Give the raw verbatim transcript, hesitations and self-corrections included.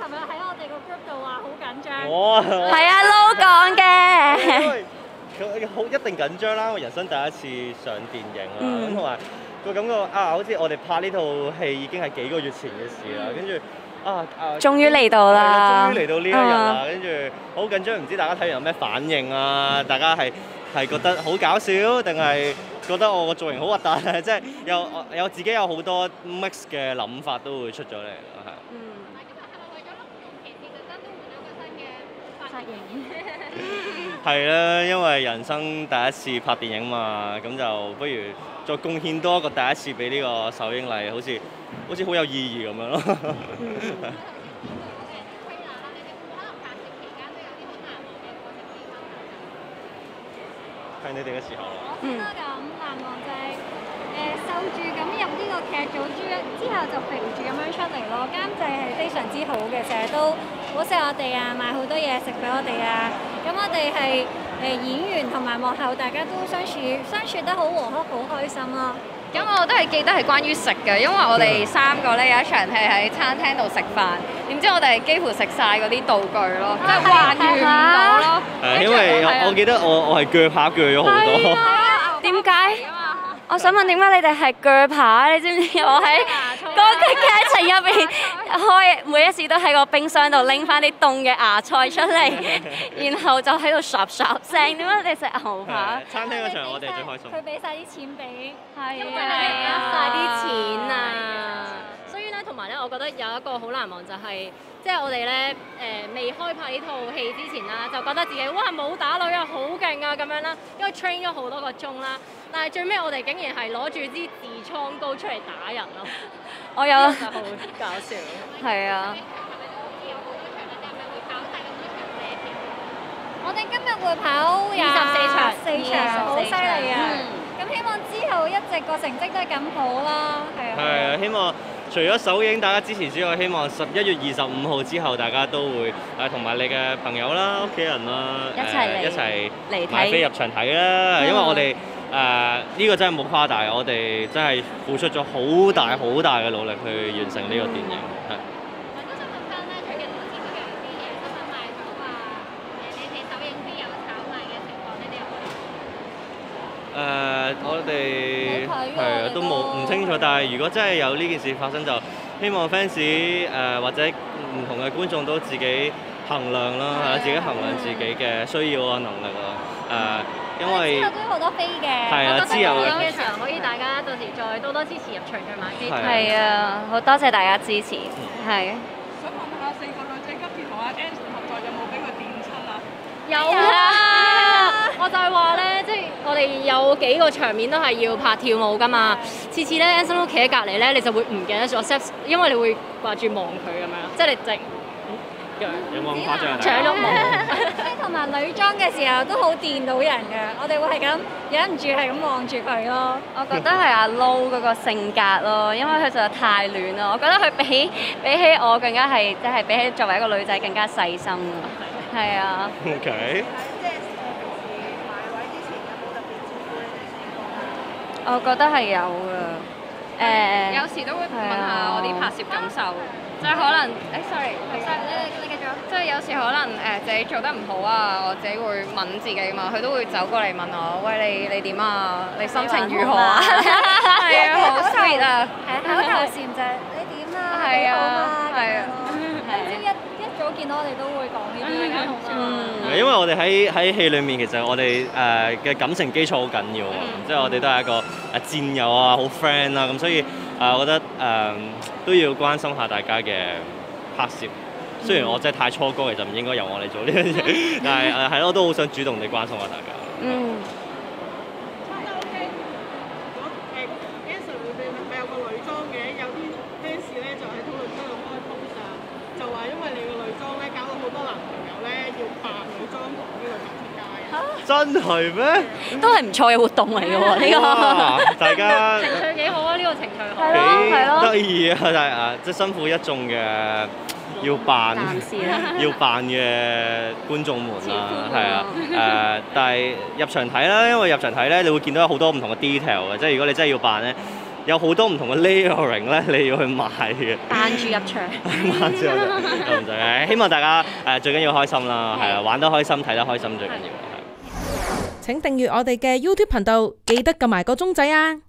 日喺我哋個 group 度話好緊張。 我係啊，Lo 講嘅。 因為佢好一定緊張啦，我人生第一次上電影啦，咁同埋個感覺啊，好似我哋拍呢套戲已經係幾個月前嘅事啦，跟住啊啊， 終於嚟到啦！ 終於嚟到呢一日啦，跟住好緊張，唔知大家睇完有咩反應啊？大家係係覺得好搞笑，定係覺得我個造型好核突？即係有有自己有好多 mix 嘅諗法都會出咗嚟啦，係。 嗯。髮型係啦，因為人生第一次拍電影嘛，咁就不如再貢獻多一個第一次俾呢個首映禮，好似好似好有意義咁樣咯。係你哋嘅時候啦。 我覺得咁難忘就係誒瘦住咁入呢個劇組之之後就肥住咁樣出嚟咯，監製係非常之好嘅，成日都好錫我哋啊，買好多嘢食俾我哋啊。咁我哋係誒演員同埋幕後，大家都相處相處得好和洽，好開心咯。 咁我都係記得係關於食嘅，因為我哋三個咧有一場係喺餐廳度食飯，點知我哋幾乎食晒嗰啲道具咯，即係還原唔到咯。 係因為我記得我我係鋸扒鋸咗好多。 點解？我想問點解你哋係鋸扒？你知唔知我喺嗰個劇情入邊開每一次都喺個冰箱度拎翻啲凍嘅芽菜出嚟，然後就喺度唰唰聲。點解你食牛扒？ 餐廳嗰場我哋最開心。 佢俾晒啲錢俾， 係啊，晒啲錢啊！所以咧，同埋咧，我覺得有一個好難忘就係，即係我哋咧誒未開拍呢套戲之前啦，就覺得自己哇冇打女啊，好勁啊咁樣啦，因為 train 咗好多個鐘啦。但係最尾我哋竟然係攞住支痔瘡膏出嚟打人咯！ 我有， 真係好搞笑。 係啊。 我哋今日會跑廿四場， 四場好犀利啊！咁希望之後一直個成績都係咁好啦，係啊。 係啊，希望除咗首映大家支持之外，希望十一月二十五號之後，大家都會誒同埋你嘅朋友啦、屋企人啦， 一齊嚟一齊嚟睇買飛入場睇啦。因為我哋誒呢個真係冇誇大，我哋真係付出咗好大好大嘅努力去完成呢個電影，係。 我都想問翻咧，最近好似都有啲誒新聞賣咗話誒你哋首映飛有炒賣嘅情況，你哋有冇？ 誒，我哋冇睇喎係啊， 我哋都都冇唔清楚，但係如果真係有呢件事發生，就希望 fans 誒或者唔同嘅觀眾都自己衡量啦，係啦，自己衡量自己嘅需要啊、能力啊，誒，因為之後都好多飛嘅， 係啊，之後有嘅時候可以大家到時再多多支持入場再買飛。 係啊，好多謝大家支持，係。 想問下四個女仔今次同阿 Anson 合作有冇俾佢電親啊？ 有啊！我就係話咧，即係我哋有幾個場面都係要拍跳舞噶嘛。次次咧 Anson 都企喺隔離咧，你就會唔記得咗 set，因為你會掛住望佢咁樣，即係你直。 有冇咁誇張啊？ 搶咗望。 即係同埋女裝嘅時候都好電到人嘅，我哋會係咁忍唔住係咁望住佢咯。 我覺得係阿 Lo 嗰個性格咯，因為佢實在太暖啦。我覺得佢比比起我更加係，即係比起作為一個女仔更加細心啊。係啊。 OK。 我覺得係有㗎。誒。 有時都會問下我啲拍攝感受，即係可能誒，sorry， 你你繼續。 即係有時可能誒自己做得唔好啊，我自己會問自己嘛，佢都會走過嚟問我，喂，你你點啊？你心情如何啊？係啊，好 sweet 啊！ 係口頭禪就係你點啊？ 係啊你好嗎？ 係啊。 今朝一一早見到我哋都會講呢啲嘅， 嗯，因為我哋喺喺戲裏面，其實我哋誒嘅感情基礎好緊要啊，即係我哋都係一個誒戰友啊，好 friend 啦，咁所以誒，我覺得誒都要關心下大家嘅拍攝。雖然我真係太初哥，其實唔應該由我嚟做呢樣嘢，但係誒係咯，都好想主動地關心下大家。 嗯。 O K，如果誒 Anson 會唔會有個女裝嘅？有啲 fans 咧就喺討論區度開 post 啊，就話因為你個女裝咧，搞到好多男朋友咧要扮女裝同呢個男出街啊！ 真係咩？ 都係唔錯嘅活動嚟嘅喎，呢個。 大家情趣幾好啊！呢個情趣好。 係咯係咯。 得意啊！但係啊，即係辛苦一眾嘅。要扮要扮嘅觀眾們啦，係啊，誒，但係入場睇啦，因為入場睇咧，你會見到有好多唔同嘅 detail 嘅，即係如果你真係要扮咧， 有好多唔同嘅 layering 咧，你要去買嘅。 扮住入場。 扮住入場，咁唔使嘅。希望大家誒最緊要開心啦，係啊，玩得開心，睇得開心最緊要。 請訂閱我哋嘅 YouTube 頻道，記得撳埋個鐘仔啊！